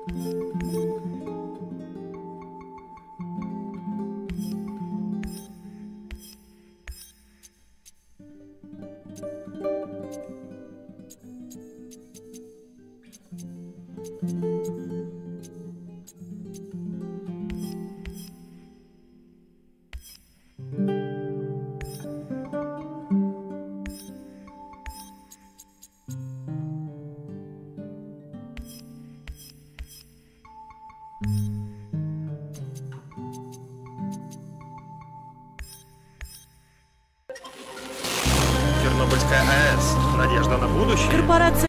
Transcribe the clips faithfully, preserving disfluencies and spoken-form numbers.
Чернобыльская АЭС. Надежда на будущее. Корпорация.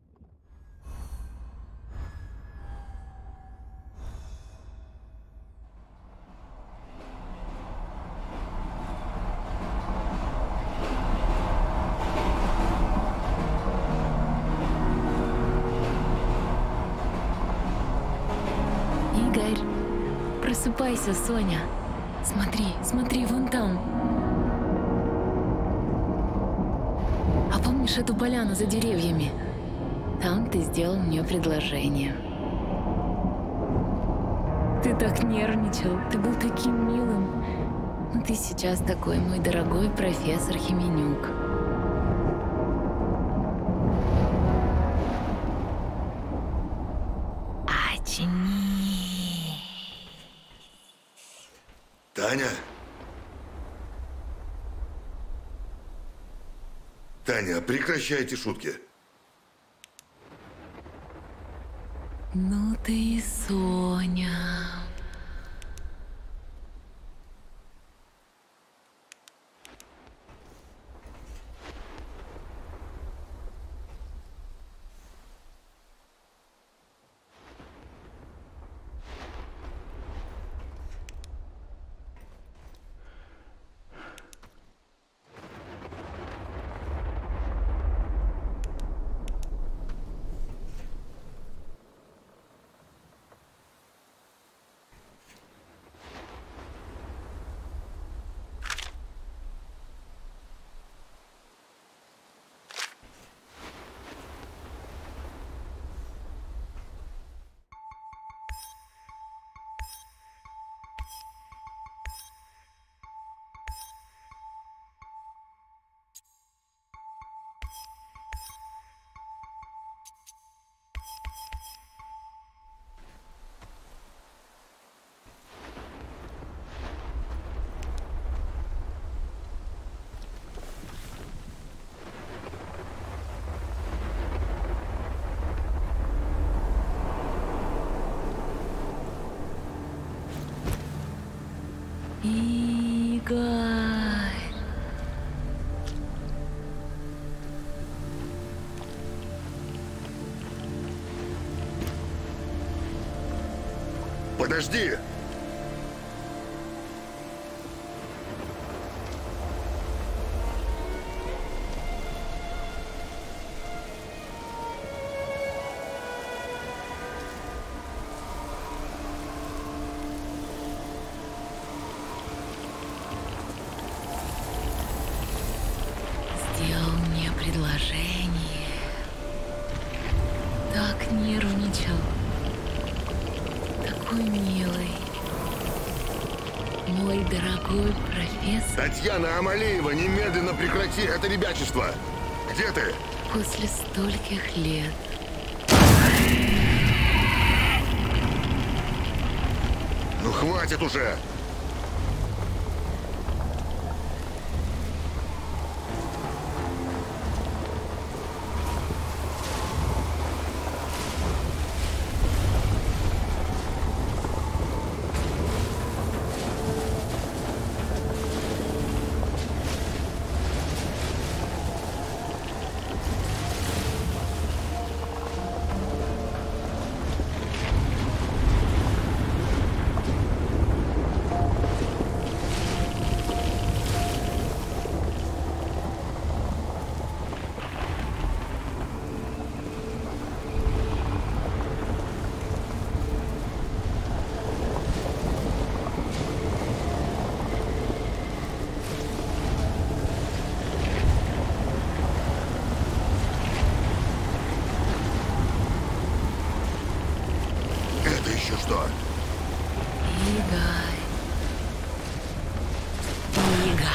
Игорь, просыпайся, Соня. Смотри, смотри, вон там. А помнишь эту поляну за деревьями? Там ты сделал мне предложение. Ты так нервничал, ты был таким милым. Но ты сейчас такой, мой дорогой профессор Хименюк. Очни. Таня? Таня, прекращайте шутки. Ну ты и Соня. Игорь. Подожди! Сделал мне предложение. Так нервничал. Такой милый. Мой дорогой профессор. Татьяна Амалеева, немедленно прекрати это ребячество! Где ты? После стольких лет. Ну хватит уже! еще что? Игорь. Игорь.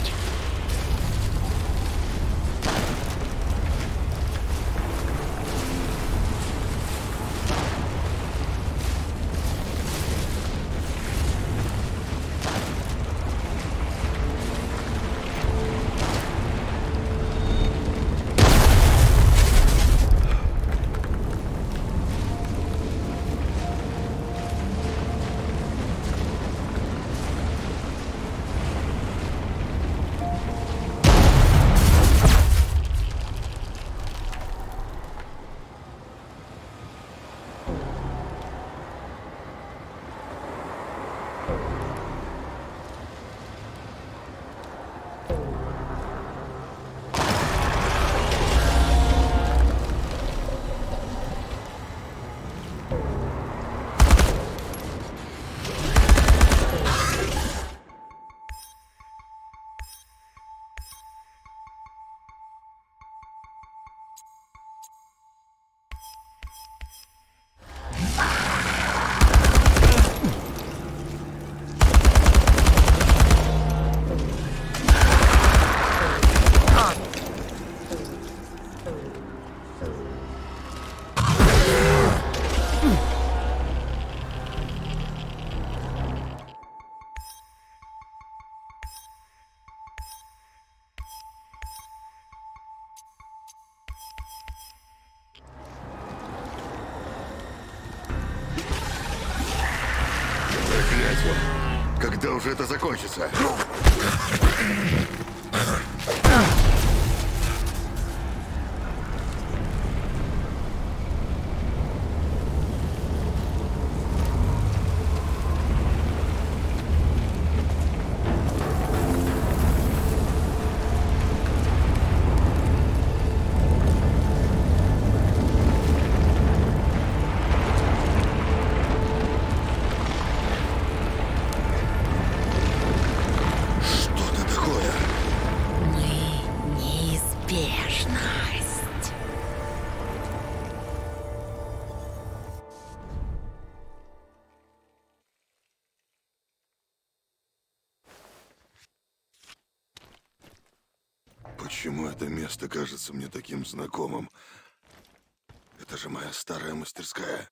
Проклятье! Когда уже это закончится? Почему это место кажется мне таким знакомым? Это же моя старая мастерская.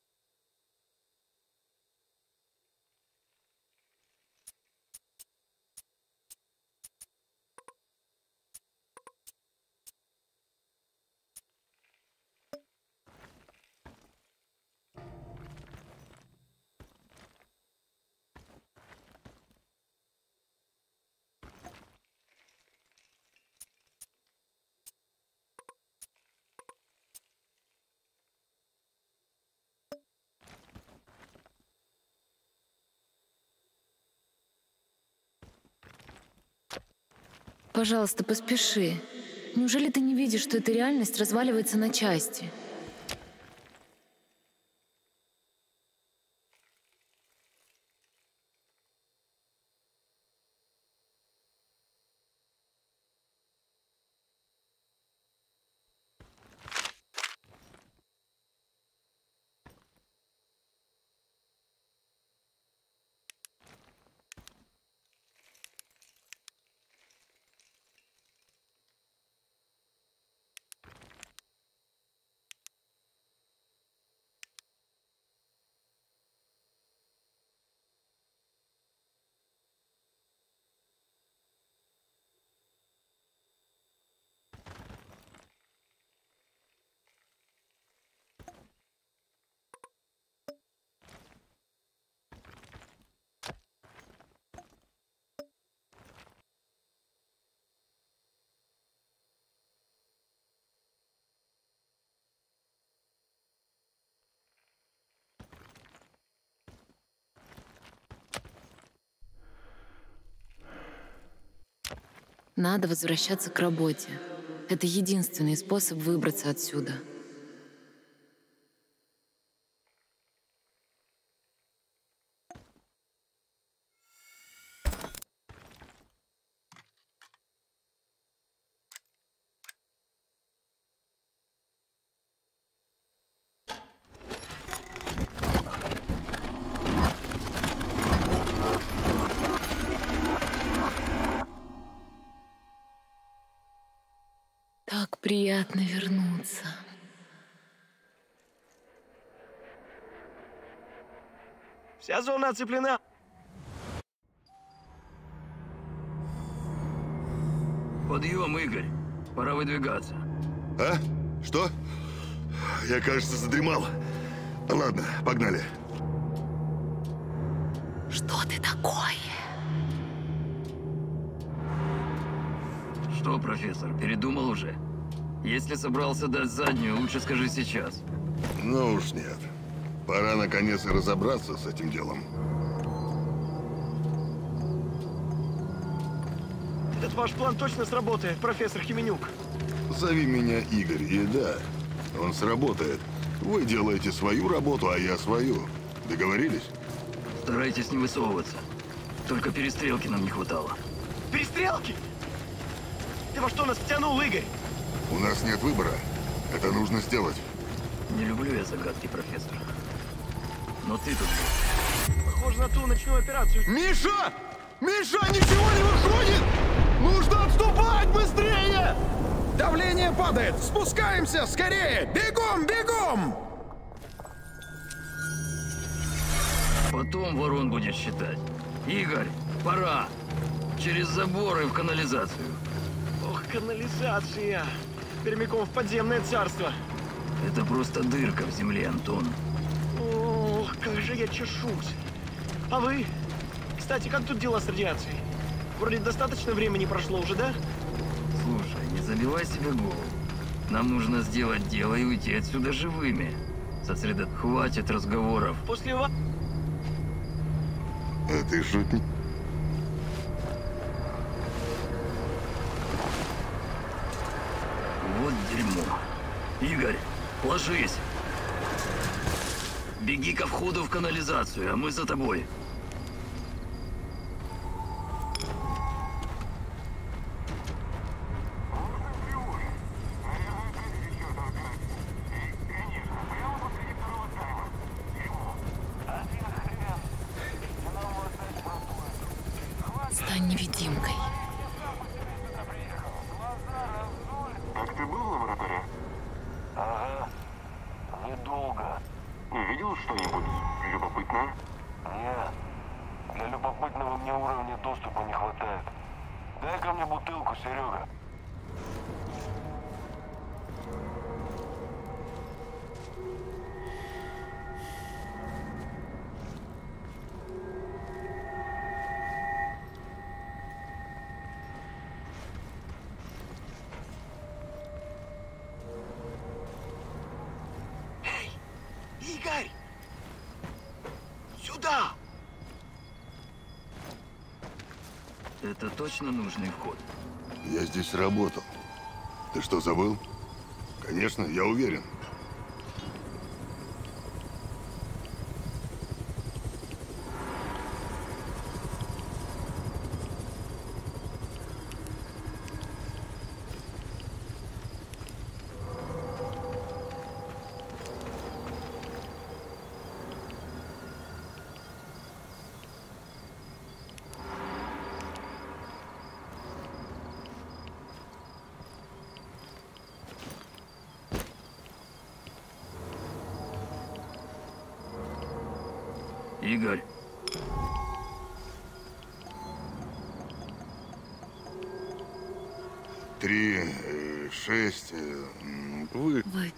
Пожалуйста, поспеши. Неужели ты не видишь, что эта реальность разваливается на части? Надо возвращаться к работе. Это единственный способ выбраться отсюда. Так приятно вернуться. Вся зона оцеплена. Подъем, Игорь. Пора выдвигаться. А? Что? Я, кажется, задремал. Ладно, погнали. Что ты такое? Что, профессор, передумал уже? Если собрался дать заднюю, лучше скажи сейчас. Ну уж нет. Пора наконец и разобраться с этим делом. Этот ваш план точно сработает, профессор Хименюк. Зови меня Игорь, и да, он сработает. Вы делаете свою работу, а я свою. Договорились? Старайтесь не высовываться. Только перестрелки нам не хватало. Перестрелки? Ты во что нас втянул, Игорь? У нас нет выбора. Это нужно сделать. Не люблю я загадки, профессор. Но ты тут был. Похоже на ту ночную операцию. Миша! Миша, ничего не выходит! Нужно отступать быстрее! Давление падает! Спускаемся! Скорее! Бегом, бегом! Потом ворон будет считать. Игорь, пора. Через заборы в канализацию. Ох, канализация. Прямиком в подземное царство. Это просто дырка в земле, Антон. Ох, как же я чешусь. А вы? Кстати, как тут дела с радиацией? Вроде достаточно времени прошло уже, да? Слушай, не забивай себе голову. Нам нужно сделать дело и уйти отсюда живыми. Сосредот... Хватит разговоров. После вас... А ты шутник? Вот дерьмо. Игорь, ложись. Беги ко входу в канализацию, а мы за тобой. Стань невидимкой. Так ты был в лаборатории? Ага. Недолго. Видел что-нибудь любопытное? Нет. Для любопытного мне уровня доступа не хватает. Дай-ка мне бутылку, Серега. Игорь! Сюда! Это точно нужный вход? Я здесь работал. Ты что, забыл? Конечно, я уверен. Игорь. Три, э, шесть, э, м, вы... Вы...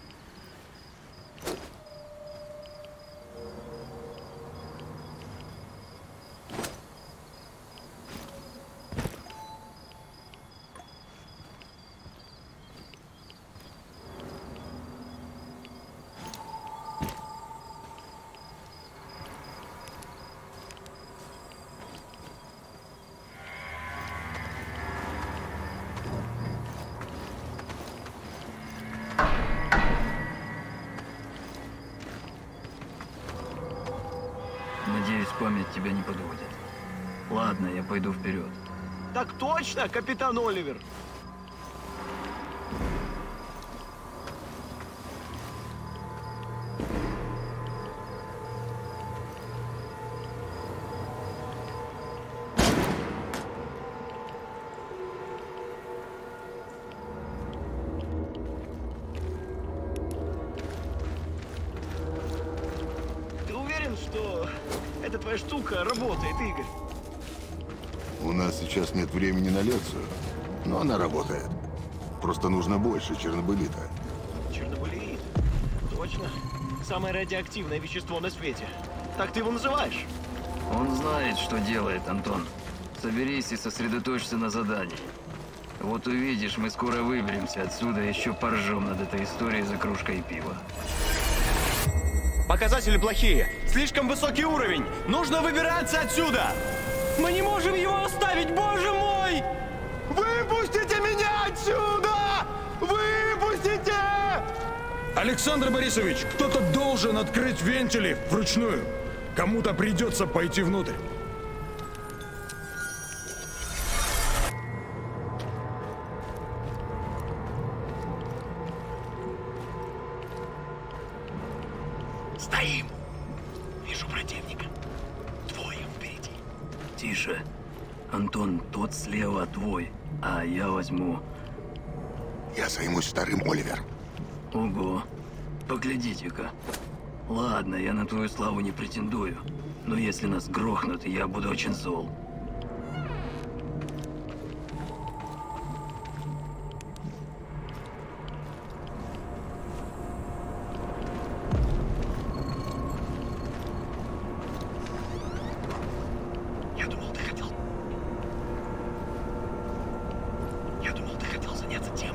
Надеюсь, память тебя не подводит. Ладно, я пойду вперед. Так точно, капитан Оливер! что эта твоя штука работает, Игорь. У нас сейчас нет времени на лекцию, но она работает. Просто нужно больше чернобылита. Чернобылит. Точно. Самое радиоактивное вещество на свете. Так ты его называешь? Он знает, что делает, Антон. Соберись и сосредоточься на задании. Вот увидишь, мы скоро выберемся отсюда, еще поржем над этой историей за кружкой пива. Показатели плохие. Слишком высокий уровень. Нужно выбираться отсюда. Мы не можем его оставить, боже мой! Выпустите меня отсюда! Выпустите! Александр Борисович, кто-то должен открыть вентили вручную. Кому-то придется пойти внутрь. Стоим. Вижу противника. Двое впереди. Тише. Антон, тот слева твой, а я возьму... Я займусь вторым, Оливер. Ого. Поглядите-ка. Ладно, я на твою славу не претендую, но если нас грохнут, я буду очень зол. Я думал, ты хотел... Я думал, ты хотел заняться тем.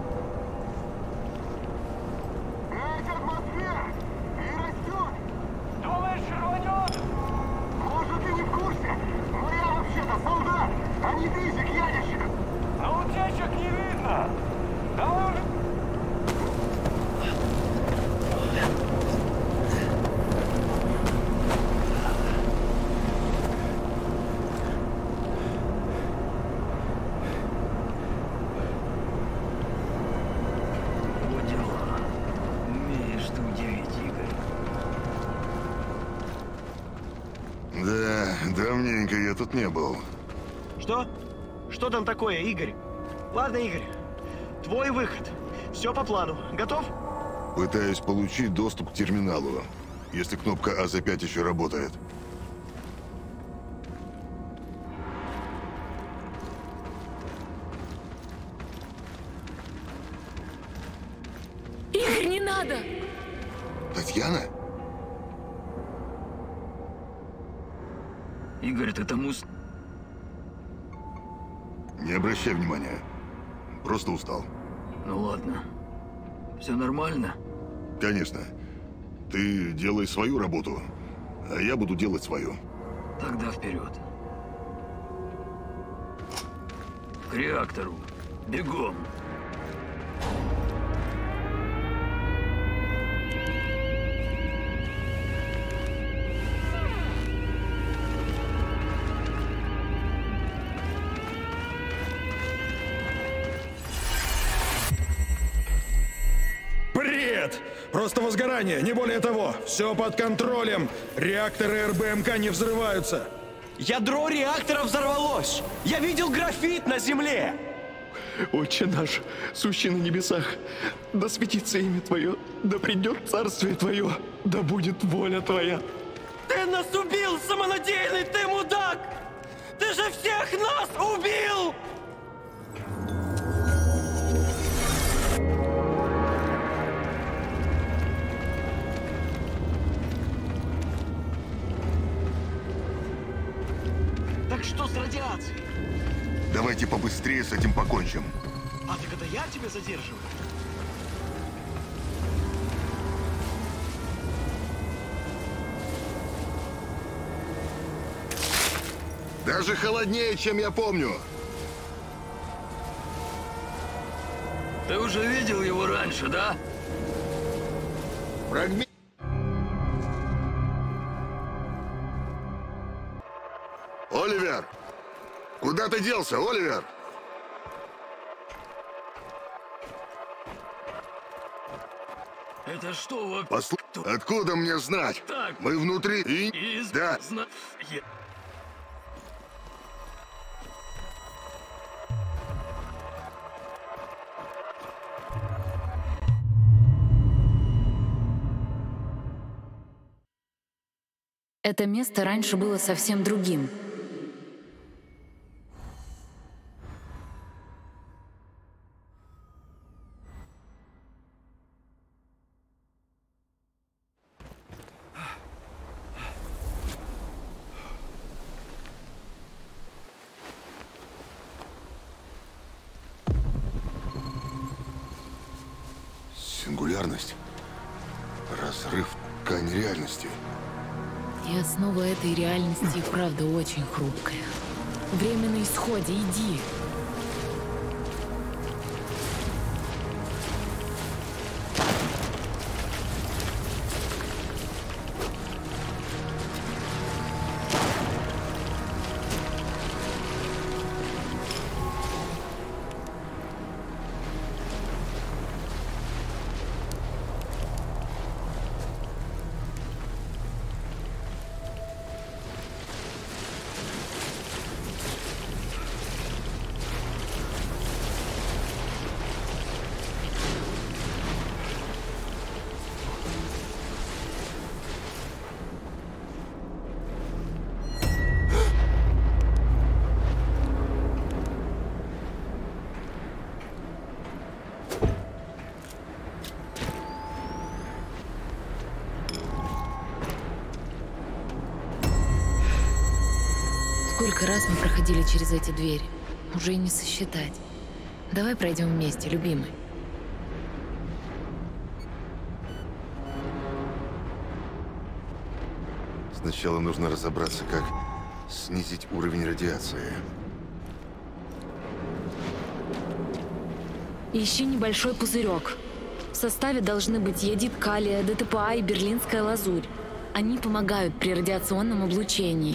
Эта атмосфера и растет. Думаешь, рванет? Может, ты не в курсе, но я вообще-то солдат, а не физик-ядерщик. Но утечек не видно. Давай уже... Вот дела. Умеешь ты удивить, Игорь. Да, давненько я тут не был. Что? Что там такое, Игорь? Ладно, Игорь. Твой выход. Все по плану. Готов? Пытаюсь получить доступ к терминалу, если кнопка А З пять еще работает. Игорь, не надо! Татьяна? Игорь, ты тому... с- Не обращай внимания. Просто устал. Ну ладно. Все нормально? Конечно. Ты делай свою работу, а я буду делать свою. Тогда вперед. К реактору. Бегом. Бред! Просто возгорание, не более того. Все под контролем. Реакторы эр бэ эм ка не взрываются. Ядро реактора взорвалось. Я видел графит на земле. Отче наш, сущий на небесах, да светится имя Твое, да придет царствие Твое, да будет воля Твоя. Ты нас убил, самонадеянный ты мудак! Ты же всех нас убил! Так что с радиацией? Давайте побыстрее с этим покончим. А так это я тебя задерживаю? Даже холоднее, чем я помню. Ты уже видел его раньше, да? Фрагмент. Оливер! Куда ты делся, Оливер? Это что вообще? Посл... Откуда мне знать? Так. Мы внутри и... Из... Да. зна- е- Это место раньше было совсем другим. Сингулярность. Разрыв ткани реальности. И основа этой реальности и правда очень хрупкая. Время на исходе, иди. Сколько раз мы проходили через эти двери, уже и не сосчитать. Давай пройдем вместе, любимый. Сначала нужно разобраться, как снизить уровень радиации. Ищи небольшой пузырек. В составе должны быть йодид калия, ДТПА и берлинская лазурь. Они помогают при радиационном облучении.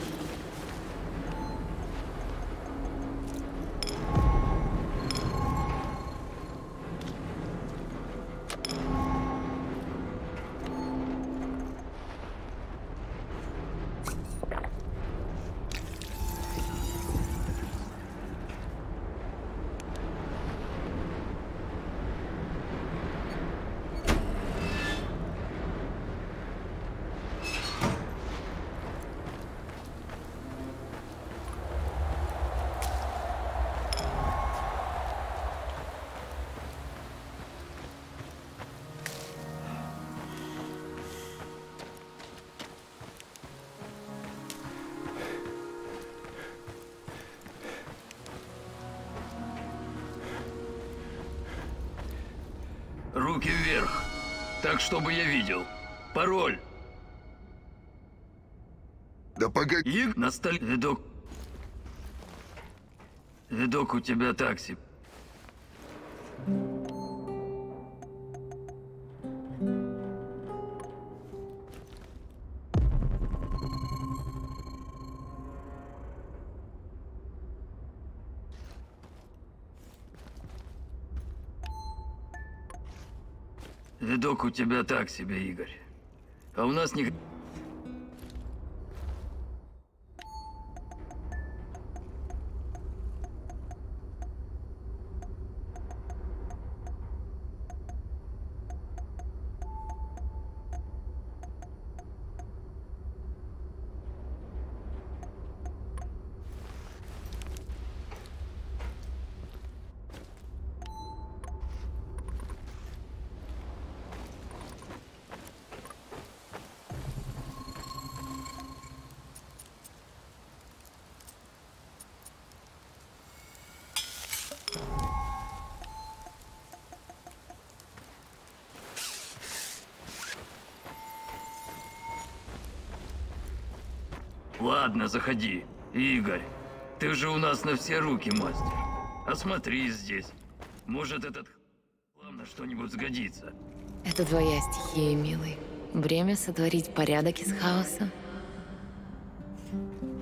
Руки вверх. Так, чтобы я видел. Пароль. Да погоди. И на столе. Видок. Видок у тебя такси. Видок у тебя так себе, Игорь. А у нас не... Ладно, заходи. Игорь, ты же у нас на все руки мастер. Осмотри здесь. Может, этот хлам на что-нибудь сгодится. Это твоя стихия, милый. Время сотворить порядок из хаоса.